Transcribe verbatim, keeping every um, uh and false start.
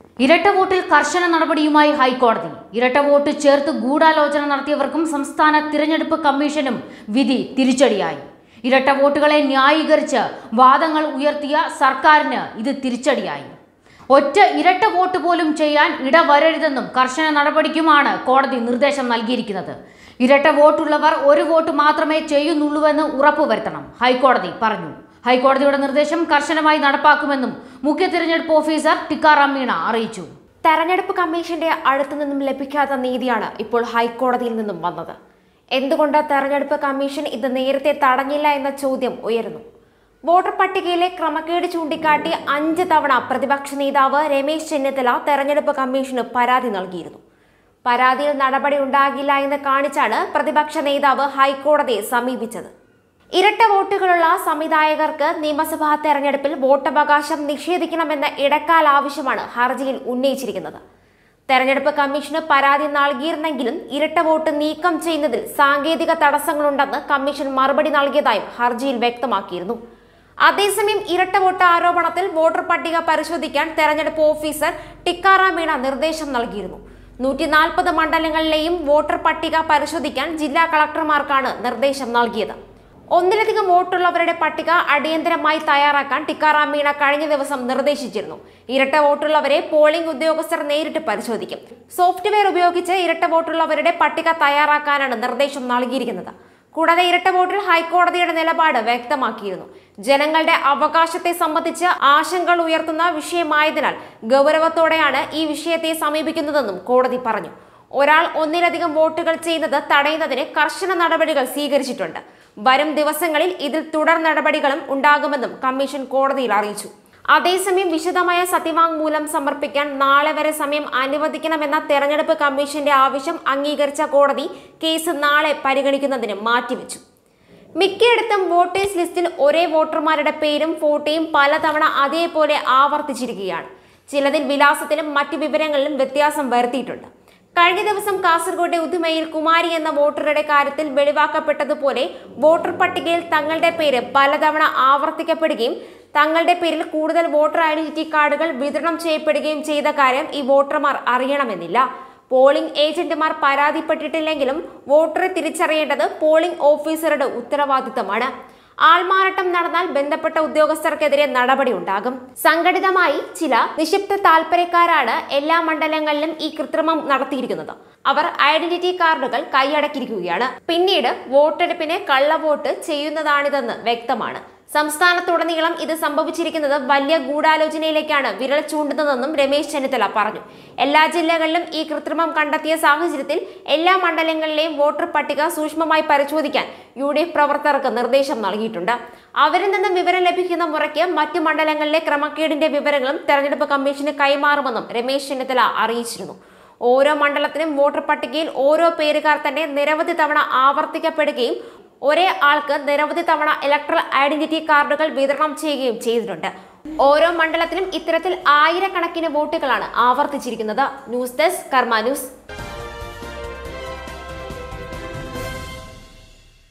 ഇരട്ട വോട്ടിൽ കർശന നടപടിയുമായി ഹൈക്കോടതി. ഇരട്ട വോട്ട് ചേർത്ത് ഗൂഢാലോചന നടത്തിയവർക്കും സംസ്ഥാന തിരഞ്ഞെടുപ്പ് കമ്മീഷനും വിധി തിരിച്ചടിയായി. ഇരട്ട വോട്ടുകളെ ന്യായീകരിച്ച് വാദങ്ങൾ ഉയർത്തിയ സർക്കാരിന് ഇത് തിരിച്ചടിയായി. ഒറ്റ ഇരട്ട വോട്ട് പോലും ചെയ്യാൻ ഇടവരരുതെന്നും കർശന നടപടിക്കുമാണ് കോടതി നിർദ്ദേശം നൽകിയിരിക്കുന്നത്. ഇരട്ട വോട്ടുള്ളവർ ഒരു വോട്ട് മാത്രമേ ചെയ്യുന്നുള്ളൂവെന്ന് ഉറപ്പുവരുത്തണം ഹൈക്കോടതി പറഞ്ഞു. ഹൈക്കോടതിയുടെ നിർദ്ദേശം കർശനമായി നടപ്പാക്കുമെന്നും മുഖ്യ തിരഞ്ഞെടുപ്പ് ഓഫീസർ ടിക്കാറാം മീണ അറിയിച്ചു. തെരഞ്ഞെടുപ്പ് കമ്മീഷന്റെ അടുത്തു നിന്നും ലഭിക്കാത്ത നീതിയാണ് ഇപ്പോൾ ഹൈക്കോടതിയിൽ നിന്നും വന്നത്. എന്തുകൊണ്ട് തെരഞ്ഞെടുപ്പ് കമ്മീഷൻ ഇത് നേരത്തെ തടഞ്ഞില്ല എന്ന ചോദ്യം ഉയരുന്നു. വോട്ടർ പട്ടികയിലെ ക്രമക്കേട് ചൂണ്ടിക്കാട്ടി അഞ്ച് തവണ പ്രതിപക്ഷ നേതാവ് രമേശ് ചെന്നിത്തല തെരഞ്ഞെടുപ്പ് കമ്മീഷന് പരാതി നൽകിയിരുന്നു. പരാതിയിൽ നടപടി ഉണ്ടാകില്ല എന്ന് കാണിച്ചാണ് പ്രതിപക്ഷ നേതാവ് ഹൈക്കോടതിയെ സമീപിച്ചത്. ഇരട്ട വോട്ടുകളുള്ള സംവിധായകർക്ക് നിയമസഭാ തെരഞ്ഞെടുപ്പിൽ വോട്ടവകാശം നിഷേധിക്കണമെന്ന ഇടക്കാല ആവശ്യമാണ് ഹർജിയിൽ ഉന്നയിച്ചിരിക്കുന്നത്. തെരഞ്ഞെടുപ്പ് കമ്മീഷന് പരാതി നൽകിയിരുന്നെങ്കിലും ഇരട്ട വോട്ട് നീക്കം ചെയ്യുന്നതിൽ സാങ്കേതിക തടസ്സങ്ങളുണ്ടെന്ന് കമ്മീഷൻ മറുപടി നൽകിയതായും ഹർജിയിൽ വ്യക്തമാക്കിയിരുന്നു. അതേസമയം ഇരട്ട വോട്ട് ആരോപണത്തിൽ വോട്ടർ പട്ടിക പരിശോധിക്കാൻ തെരഞ്ഞെടുപ്പ് ഓഫീസർ ടിക്കാറാം മീണ നിർദ്ദേശം നൽകിയിരുന്നു. നൂറ്റി നാൽപ്പത് മണ്ഡലങ്ങളിലെയും വോട്ടർ പട്ടിക പരിശോധിക്കാൻ ജില്ലാ കളക്ടർമാർക്കാണ് നിർദ്ദേശം നൽകിയത്. ഒന്നിലധികം വോട്ടുള്ളവരുടെ പട്ടിക അടിയന്തരമായി തയ്യാറാക്കാൻ ടിക്കാറാം മീണ കഴിഞ്ഞ ദിവസം നിർദ്ദേശിച്ചിരുന്നു. ഇരട്ട വോട്ടുള്ളവരെ പോളിംഗ് ഉദ്യോഗസ്ഥർ നേരിട്ട് പരിശോധിക്കും. സോഫ്റ്റ്വെയർ ഉപയോഗിച്ച് ഇരട്ട വോട്ടുള്ളവരുടെ പട്ടിക തയ്യാറാക്കാനാണ് നിർദ്ദേശം നൽകിയിരിക്കുന്നത്. കൂടാതെ ഇരട്ട വോട്ടിൽ ഹൈക്കോടതിയുടെ നിലപാട് വ്യക്തമാക്കിയിരുന്നു. ജനങ്ങളുടെ അവകാശത്തെ സംബന്ധിച്ച് ആശങ്കകൾ ഉയർത്തുന്ന വിഷയമായതിനാൽ ഗൗരവത്തോടെയാണ് ഈ വിഷയത്തെ സമീപിക്കുന്നതെന്നും കോടതി പറഞ്ഞു. ഒരാൾ ഒന്നിലധികം വോട്ടുകൾ ചെയ്യുന്നത് തടയുന്നതിന് കർശന നടപടികൾ സ്വീകരിച്ചിട്ടുണ്ട്. വരും ദിവസങ്ങളിൽ ഇതിൽ തുടർ നടപടികളും ഉണ്ടാകുമെന്നും കമ്മീഷൻ കോടതിയിൽ അറിയിച്ചു. അതേസമയം വിശദമായ സത്യവാങ്മൂലം സമർപ്പിക്കാൻ നാളെ വരെ സമയം അനുവദിക്കണമെന്ന തെരഞ്ഞെടുപ്പ് കമ്മീഷന്റെ ആവശ്യം അംഗീകരിച്ച കോടതി കേസ് നാളെ പരിഗണിക്കുന്നതിന് മാറ്റിവെച്ചു. മിക്കയിടത്തും വോട്ടേഴ്സ് ലിസ്റ്റിൽ ഒരേ വോട്ടർമാരുടെ പേരും ഫോട്ടോയും പലതവണ അതേപോലെ ആവർത്തിച്ചിരിക്കുകയാണ്. ചിലതിൽ വിലാസത്തിലും മറ്റു വിവരങ്ങളിലും വ്യത്യാസം വരുത്തിയിട്ടുണ്ട്. കഴിഞ്ഞ ദിവസം കാസർഗോഡ് ഉദുമയിൽ കുമാരി എന്ന വോട്ടറുടെ കാര്യത്തിൽ വെളിവാക്കപ്പെട്ടതുപോലെ വോട്ടർ പട്ടികയിൽ തങ്ങളുടെ പേര് പലതവണ ആവർത്തിക്കപ്പെടുകയും തങ്ങളുടെ പേരിൽ കൂടുതൽ വോട്ടർ ഐഡന്റിറ്റി കാർഡുകൾ വിതരണം ചെയ്യപ്പെടുകയും ചെയ്ത കാര്യം ഈ വോട്ടർമാർ അറിയണമെന്നില്ല. പോളിംഗ് ഏജന്റുമാർ പരാതിപ്പെട്ടിട്ടില്ലെങ്കിലും വോട്ടറെ തിരിച്ചറിയേണ്ടത് പോളിംഗ് ഓഫീസറുടെ ഉത്തരവാദിത്തമാണ്. ആൾമാറാട്ടം നടന്നാൽ ബന്ധപ്പെട്ട ഉദ്യോഗസ്ഥർക്കെതിരെ നടപടി ഉണ്ടാകും. സംഘടിതമായി ചില നിക്ഷിപ്ത താൽപര്യക്കാരാണ് എല്ലാ മണ്ഡലങ്ങളിലും ഈ കൃത്രിമം നടത്തിയിരിക്കുന്നത്. അവർ ഐഡന്റിറ്റി കാർഡുകൾ കൈയടക്കിയിരിക്കുകയാണ്. പിന്നീട് വോട്ടെടുപ്പിന് കള്ളവോട്ട് ചെയ്യുന്നതാണിതെന്ന് വ്യക്തമാണ്. സംസ്ഥാനത്തുടനീളം ഇത് സംഭവിച്ചിരിക്കുന്നത് വലിയ ഗൂഢാലോചനയിലേക്കാണ് വിരൽ ചൂണ്ടുന്നതെന്നും രമേശ് ചെന്നിത്തല പറഞ്ഞു. എല്ലാ ജില്ലകളിലും ഈ കൃത്രിമം കണ്ടെത്തിയ സാഹചര്യത്തിൽ എല്ലാ മണ്ഡലങ്ങളിലെയും വോട്ടർ പട്ടിക സൂക്ഷ്മമായി പരിശോധിക്കാൻ യു ഡി എഫ് പ്രവർത്തകർക്ക് നിർദ്ദേശം നൽകിയിട്ടുണ്ട്. അവരിൽ നിന്നും വിവരം ലഭിക്കുന്ന മുറയ്ക്ക് മറ്റു മണ്ഡലങ്ങളിലെ ക്രമക്കേടിന്റെ വിവരങ്ങളും തെരഞ്ഞെടുപ്പ് കമ്മീഷന് കൈമാറുമെന്നും രമേശ് ചെന്നിത്തല അറിയിച്ചിരുന്നു. ഓരോ മണ്ഡലത്തിനും വോട്ടർ പട്ടികയിൽ ഓരോ പേരുകാർ തന്നെ നിരവധി തവണ ആവർത്തിക്കപ്പെടുകയും ഒരേ ആൾക്ക് നിരവധി തവണ ഇലക്ട്രൽ ഐഡന്റിറ്റി കാർഡുകൾ വിതരണം ചെയ്യുകയും ചെയ്തിട്ടുണ്ട്. ഓരോ മണ്ഡലത്തിലും ഇത്തരത്തിൽ ആയിരക്കണക്കിന് വോട്ടുകളാണ് ആവർത്തിച്ചിരിക്കുന്നത്. News desk Karma news.